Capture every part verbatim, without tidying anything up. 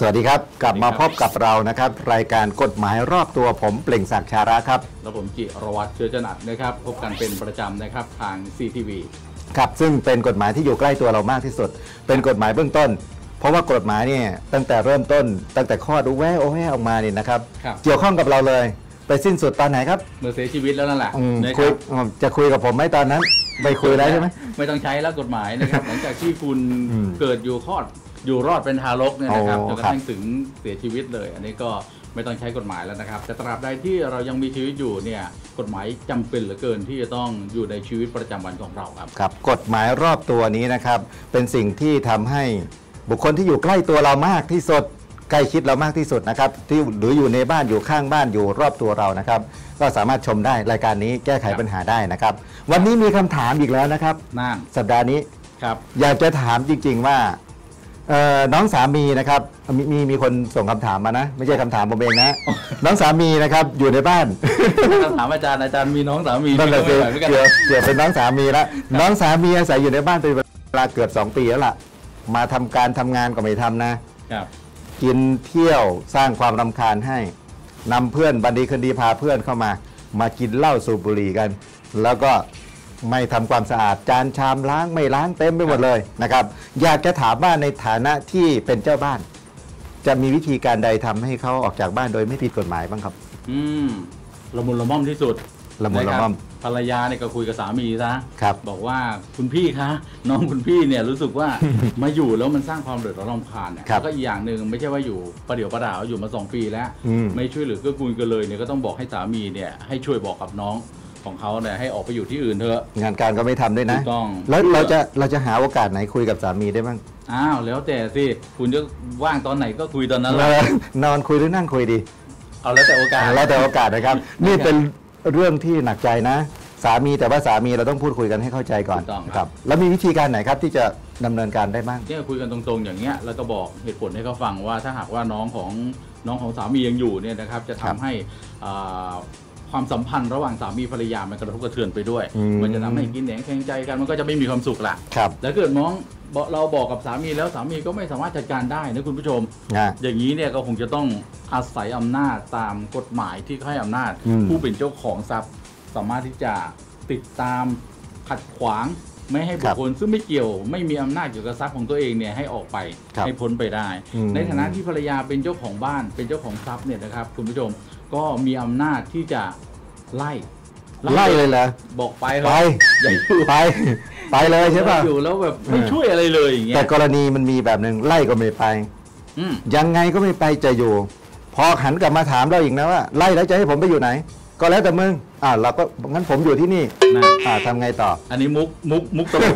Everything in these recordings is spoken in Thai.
วัสดีครับกลับมาพบกับเรานะครับรายการกฎหมายรอบตัวผมเปล่งศักดิ์ชาระครับแล้วผมจิรวัตรเชื้อจนัดนะครับพบกันเป็นประจำนะครับทาง ซี ที วีครับซึ่งเป็นกฎหมายที่อยู่ใกล้ตัวเรามากที่สุดเป็นกฎหมายเบื้องต้นเพราะว่ากฎหมายเนี่ยตั้งแต่เริ่มต้นตั้งแต่ข้อดูแวะโอ้แวะออกมาเนี่ยนะครับเกี่ยวข้องกับเราเลยไปสิ้นสุดตอนไหนครับเมื่อเสียชีวิตแล้วนั่นแหละคุยจะคุยกับผมไหมตอนนั้นไม่คุยแล้วใช่ไหมไม่ต้องใช้แล้วกฎหมายนะครับหลังจากที่คุณเกิดอยู่คลอดอยู่รอดเป็นทารกเนี่ยนะครับจนกระทั่งถึงเสียชีวิตเลยอันนี้ก็ไม่ต้องใช้กฎหมายแล้วนะครับแต่ตราบใดที่เรายังมีชีวิตอยู่เนี่ยกฎหมายจำเป็นเหลือเกินที่จะต้องอยู่ในชีวิตประจำวันของเราครับครับกฎหมายรอบตัวนี้นะครับเป็นสิ่งที่ทำให้บุคคลที่อยู่ใกล้ตัวเรามากที่สุดใกล้ชิดเรามากที่สุดนะครับที่หรืออยู่ในบ้านอยู่ข้างบ้านอยู่รอบตัวเรานะครับก็สามารถชมได้รายการนี้แก้ไขปัญหาได้นะครับวันนี้มีคำถามอีกแล้วนะครับนั่นสัปดาห์นี้ครับอยากจะถามจริงๆว่าน้องสามีนะครับมีมีมีคนส่งคำถามมานะไม่ใช่คำถามผมเองนะน้องสามีนะครับอยู่ในบ้านคำถามอาจารย์อาจารย์มีน้องสามีนั่นแหละสิเกี่ยวเกี่ยวเป็นน้องสามีแล้วน้องสามีอาศัยอยู่ในบ้านเป็นเวลาเกือบสองปีแล้วล่ะมาทำการทำงานก็ไม่ทำนะครับกินเที่ยวสร้างความรำคาญให้นำเพื่อนบันดีคดีพาเพื่อนเข้ามามากินเหล้าสูบบุหรี่กันแล้วก็ไม่ทำความสะอาดจานชามล้างไม่ล้างเต็มไปหมดเลยนะครับอยากจะถามว่าในฐานะที่เป็นเจ้าบ้านจะมีวิธีการใดทำให้เขาออกจากบ้านโดยไม่ผิดกฎหมายบ้างครับอืมละมุนละม่อมที่สุดละมุนละม่อมภรรยาเนี่ยก็คุยกับสามีซะครับบอกว่าคุณพี่คะน้องคุณพี่เนี่ยรู้สึกว่า มาอยู่แล้วมันสร้างความเดือดร้อนรำคาญเนี่ยแล้วก็อีกอย่างหนึ่งไม่ใช่ว่าอยู่ประเดี๋ยวประดาวอยู่มาสองปีแล้วไม่ช่วยเหลือเกื้อกูลกันเลยเนี่ยก็ต้องบอกให้สามีเนี่ยให้ช่วยบอกกับน้องของเขาเนี่ยให้ออกไปอยู่ที่อื่นเถอะงานการก็ไม่ทำด้วยนะถูกต้องแล้วเราจะเราจะหาโอกาสไหนคุยกับสามีได้บ้างอ้าวแล้วแต่สิคุณจะว่างตอนไหนก็คุยตอนนั้นแหละนอนคุยหรือนั่งคุยดีเอาแล้วแต่โอกาสแล้วแต่โอกาสนะครับนี่เป็นเรื่องที่หนักใจนะสามีแต่ว่าสามีเราต้องพูดคุยกันให้เข้าใจก่อนครับแล้วมีวิธีการไหนครับที่จะดำเนินการได้บ้างเนี่ยคุยกันตรงๆอย่างเงี้ยแล้วก็บอกเหตุผลให้เขาฟังว่าถ้าหากว่าน้องของน้องของสามียังอยู่เนี่ยนะครับจะทำให้ความสัมพันธ์ระหว่างสามีภรรยามันกระทบกระเทือนไปด้วยมันจะทำให้กินแหนงแข่งใจกันมันก็จะไม่มีความสุขละแต่เกิดน้องเราบอกกับสามีแล้วสามีก็ไม่สามารถจัดการได้นะคุณผู้ชมอย่างนี้เนี่ยก็คงจะต้องอาศัยอำนาจตามกฎหมายที่ให้อำนาจผู้เป็นเจ้าของทรัพย์สามารถที่จะติดตามขัดขวางไม่ให้บุคคลซึ่งไม่เกี่ยวไม่มีอำนาจเกี่ยวกับทรัพย์ของตัวเองเนี่ยให้ออกไปให้พ้นไปได้ในฐานะที่ภรรยาเป็นเจ้าของบ้านเป็นเจ้าของทรัพย์เนี่ยนะครับคุณผู้ชมก็มีอำนาจที่จะไล่ไล่เลยเหรอบอกไปไปอย่าอยู่ไปไปเลยใช่ป่ะอยู่แล้วแบบไม่ช่วยอะไรเลยอย่างเงี้ยแต่กรณีมันมีแบบหนึ่งไล่ก็ไม่ไปยังไงก็ไม่ไปจะอยู่พอหันกลับมาถามเราอีกนะว่าไล่แล้วจะให้ผมไปอยู่ไหนก็แล้วแต่มึงอ่าเราก็งั้นผมอยู่ที่นี่อ่าทำไงต่ออันนี้มุกมุกมุกตลก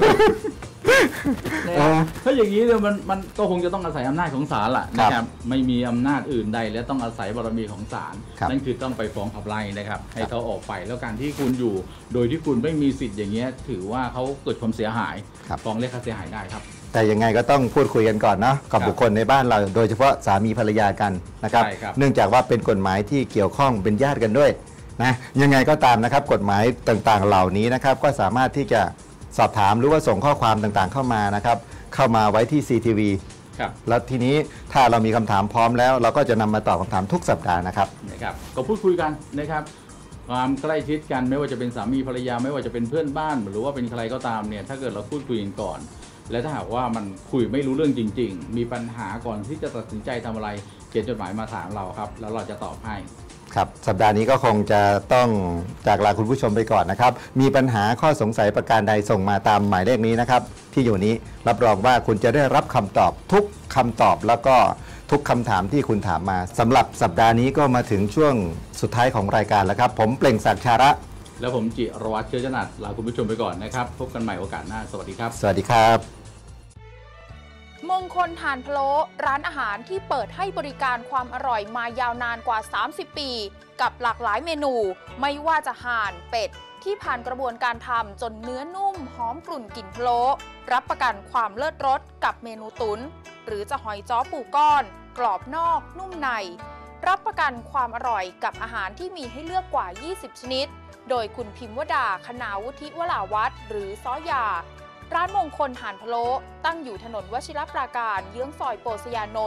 ถ้าอย่างนี้เนี่ยมันมันก็คงจะต้องอาศัยอำนาจของศาลแหละนะครับไม่มีอำนาจอื่นใดและต้องอาศัยบารมีของศาลนั่นคือต้องไปฟ้องขับไล่นะครับให้เขาออกไปแล้วการที่คุณอยู่โดยที่คุณไม่มีสิทธิ์อย่างเงี้ยถือว่าเขาเกิดความเสียหายฟ้องเรียกค่าเสียหายได้ครับแต่ยังไงก็ต้องพูดคุยกันก่อนเนาะกับบุคคลในบ้านเราโดยเฉพาะสามีภรรยากันนะครับเนื่องจากว่าเป็นกฎหมายที่เกี่ยวข้องเป็นญาติกันด้วยนะยังไงก็ตามนะครับกฎหมายต่างๆเหล่านี้นะครับก็สามารถที่จะสอบถามหรือว่าส่งข้อความต่างๆเข้ามานะครับเข้ามาไว้ที่ ซี ที วีครับแล้วทีนี้ถ้าเรามีคำถามพร้อมแล้วเราก็จะนำมาตอบคำถามทุกสัปดาห์นะครับนะครับก็พูดคุยกันนะครับความใกล้ชิดกันไม่ว่าจะเป็นสามีภรรยาไม่ว่าจะเป็นเพื่อนบ้านหรือว่าเป็นใครก็ตามเนี่ยถ้าเกิดเราพูดคุยกันก่อนและถ้าหากว่ามันคุยไม่รู้เรื่องจริงๆมีปัญหาก่อนที่จะตัดสินใจทำอะไรเขียนจดหมายมาถามเราครับแล้วเราจะตอบให้ครับสัปดาห์นี้ก็คงจะต้องจากลาคุณผู้ชมไปก่อนนะครับมีปัญหาข้อสงสัยประการใดส่งมาตามหมายเลขนี้นะครับที่อยู่นี้รับรองว่าคุณจะได้รับคำตอบทุกคำตอบแล้วก็ทุกคำถามที่คุณถามมาสำหรับสัปดาห์นี้ก็มาถึงช่วงสุดท้ายของรายการแล้วครับผมเปล่งศักดิ์ชาระแล้วผมจิรวัตรเชื้อจนัดลาคุณผู้ชมไปก่อนนะครับพบกันใหม่โอกาสหน้าสวัสดีครับสวัสดีครับมงคลถ่านพะโล้ร้านอาหารที่เปิดให้บริการความอร่อยมายาวนานกว่าสามสิบปีกับหลากหลายเมนูไม่ว่าจะห่านเป็ดที่ผ่านกระบวนการทำจนเนื้อนุ่มหอมกลุ่นกลิ่นพะโล้รับประกันความเลิศรสกับเมนูตุ๋นหรือจะหอยจ้อปูก้อนกรอบนอกนุ่มในรับประกันความอร่อยกับอาหารที่มีให้เลือกกว่ายี่สิบชนิดโดยคุณพิมวดาคณาวุฒิวราวัฒน์หรือซ้อยาร้านมงคลถ่านพะโล้ตั้งอยู่ถนนวชิรปราการเยื้องซอยโปสยานนท์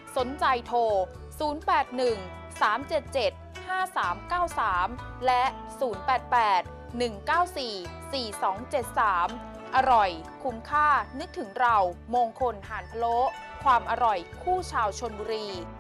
สนใจโทร ศูนย์ แปด หนึ่ง สาม เจ็ด เจ็ด ห้า สาม เก้า สาม และ ศูนย์ แปด แปด หนึ่ง เก้า สี่ สี่ สอง เจ็ด สาม อร่อยคุ้มค่านึกถึงเรามงคลห่านพะโล้ความอร่อยคู่ชาวชลบุรี